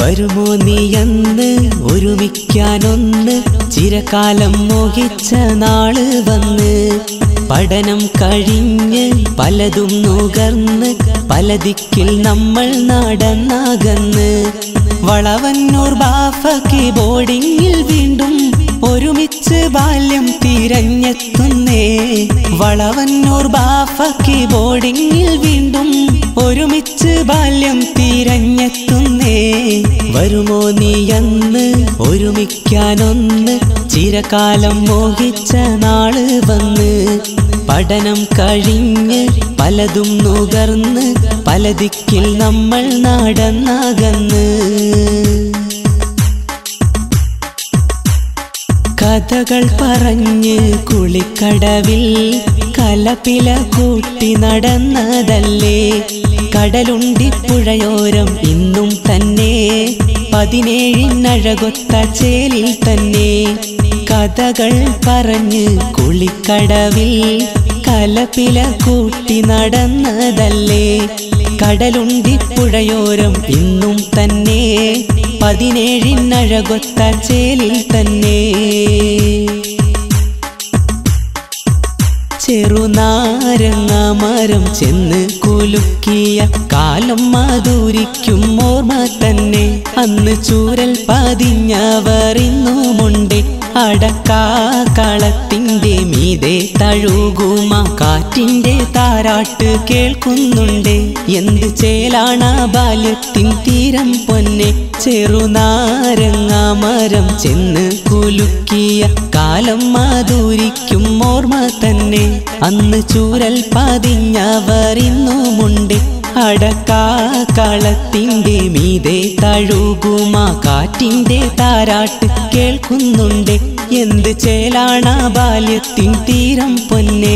വരുമോ നീയന്ന് ഒരുമിക്കാനൊന്ന് ചിരകാലം മോഹിച്ച നാള് വന്ന് പഠനം കഴിഞ്ഞ് പലതും നുകർന്ന് പല ദിക്കിൽ നമ്മൾ നടന്നകന്ന് വളവന്നൂർ ബാഫക്കി ബോർഡിങ്ങിൽ വീണ്ടും ഒരുമിച്ച് ബാല്യം തിരഞ്ഞെത്തുന്നേ വളവന്നൂർ ബാഫക്കി ബോർഡിങ്ങിൽ വീണ്ടും ഒരുമിച്ച് ബാല്യം തിരഞ്ഞെത്തുന്നേ വരുമോ നീയന്ന് ഒരുമിക്കാനൊന്ന് ചിരകാലം മോഹിച്ച നാള് വന്ന് പഠനം കഴിഞ്ഞ് പലതും നുകർന്ന് പല ദിക്കിൽ നമ്മൾ നടന്നകന്ന് കഥകൾ പറഞ്ഞ് കുളിക്കടവിൽ കലപില കൂട്ടി നടന്നതല്ലേ കടലുണ്ടിപ്പുഴയോരം ഇന്നും തന്നെ 17 ചേലിൽ തന്നെ കഥകൾ പറഞ്ഞ് കുളിക്കടവിൽ കലപില കൂട്ടി നടന്നതല്ലേ കടലുണ്ടിപ്പുഴയോരം ഇന്നും തന്നെ 17 ചേലിൽ തന്നെ ചെറുനാരങ്ങ മരം ചെന്ന് കുലുക്കിയ കാലം മാധുരിക്കും ഓർമ്മ തന്നെ അന്ന് ചൂരൽ പതിഞ്ഞവർ ഇന്നുമുണ്ട് അടക്കാകളത്തിന്റെ മീതെ തഴുകുമ കാറ്റിന്റെ താരാട്ട് കേൾക്കുന്നുണ്ട് എന്ത് ചേലാണ് ബാല്യത്തിൻ തീരം പൊന്നെ ചെറുനാരങ്ങ മരം ചെന്ന് കുലുക്കിയ കാലം മാധുരിക്കും ഓർമ്മ തന്നെ അന്ന് ചൂരൽ പതിഞ്ഞവർ ഇന്നുമുണ്ട് അടക്കാകളത്തിന്റെ മീതെ തഴുകുമ കാറ്റിന്റെ താരാട്ട് കേൾക്കുന്നുണ്ട് എന്ത് ചേലാണ് ബാല്യത്തിൻ തീരം പൊന്നേ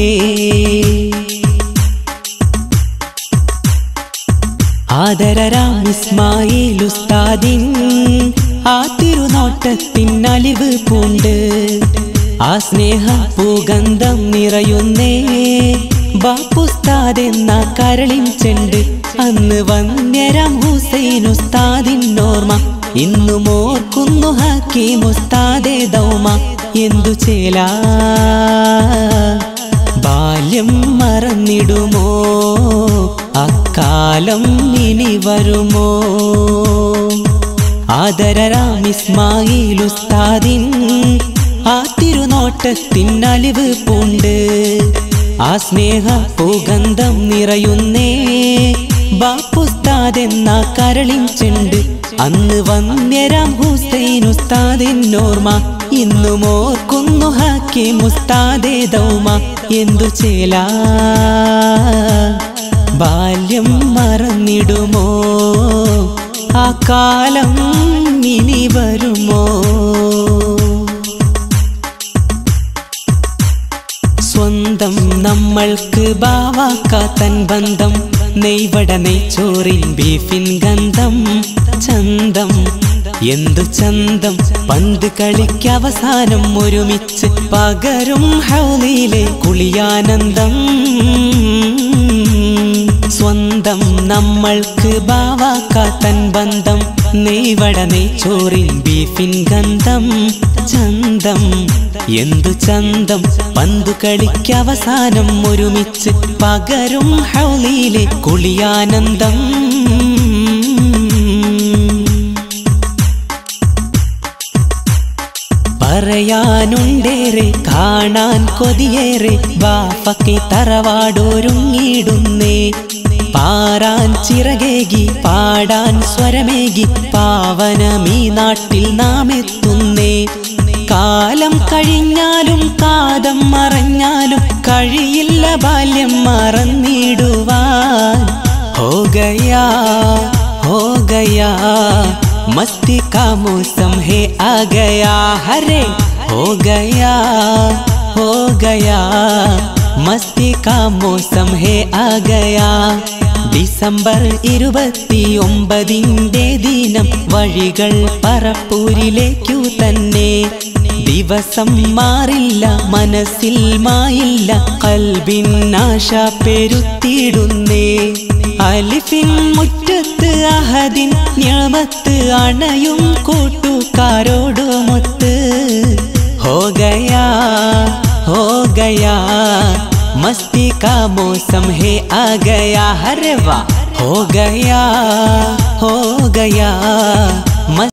ആദരരാം ഇസ്മായിൽ ഉസ്താദിൻ ആ തിരുനോട്ടത്തിൻ അലിവ് പൂണ്ട് ആ സ്നേഹ പൂഗന്ധം നിറയുന്നേ ബാപ്പുസ്താദ് എന്ന കരളിൻ ചെണ്ട് അന്ന് വന്യരാം ഹുസൈൻ ഉസ്താദിൻ ഓർമ്മ ഇന്നും ഓർക്കുന്നു ഹക്കീം ഉസ്താദേ ദൗമ എന്തു ചേലാ ബാല്യം മറന്നിടുമോ അക്കാലം ഇനി വരുമോ ആദരരാം ഇസ്മായിൽ ഉസ്താദിൻ ആ തിരുനോട്ടത്തിൻ അലിവ് പൂണ്ട് ആ സ്നേഹ പൂഗന്ധം നിറയുന്നേ ബാപ്പുസ്താദ് എന്ന കരളിൻ ചെണ്ട് അന്ന് വന്യരാം ഹുസൈൻ ഉസ്താദിൻ ഓർമ്മ ഇന്നും ഓർക്കുന്നു ഹക്കീം ഉസ്താദേ ദൗമ എന്തു ചേലാ ബാല്യം മറന്നിടുമോ ആ കാലം ഇനി വരുമോ സ്വന്തം നമ്മൾക്ക് ബാവാക്കാത്തൻ ബന്ധം നെയ്വട നെയ്ച്ചോറിൻ ബീഫിൻ ഗന്ധം ചന്തം എന്തു ചന്തം പന്ത് കളിക്കവസാനം ഒരുമിച്ച് പകരും ഹൗലിലെ കുളിയാനന്ദം സ്വന്തം നമ്മൾക്ക് ബാവാക്കാത്തൻ ബന്ധം നെയ്വട നെയ്ച്ചോറിൻ ബീഫിൻ ഗന്ധം ചന്തം എന്തു ചന്തം പന്തു കളിക്കവസാനം ഒരുമിച്ച് പകരും ഹൗലിലെ കുളിയാനന്ദം പറയാനുണ്ടേറെ കാണാൻ കൊതിയേറെ ബാഫക്കി തറവാടൊരുങ്ങിടുന്നേ പാറാൻ ചിറകേകി പാടാൻ സ്വരമേകി പാവനമീ നാട്ടിൽ നാം എത്തുന്നേ കാലം കഴിഞ്ഞാലും കാതം മറഞ്ഞാലും കഴിയില്ല ബാല്യം മറന്നിടുവാൻ ഹോ ഗയാ मस्ती का मौसम है आ गया हरे हो गया मस्ती का मौसम है आ गया ഡിസംബർ 29 ദിനം വഴികൾ പറപ്പൂരിലേക്കു തന്നെ ദിവസം മാറില്ല മനസ്സിൽ മായില്ല കൽബിൻ ആശ പെരുത്തിടുന്നേ അലിഫിൻ മുറ്റത്ത് അഹദിൻ നിഅമത്ത് അണയും കൂട്ടുകാരോടുമൊത്ത് हो गया मस्ती का मौसम है आ गया हरे वाह हो गया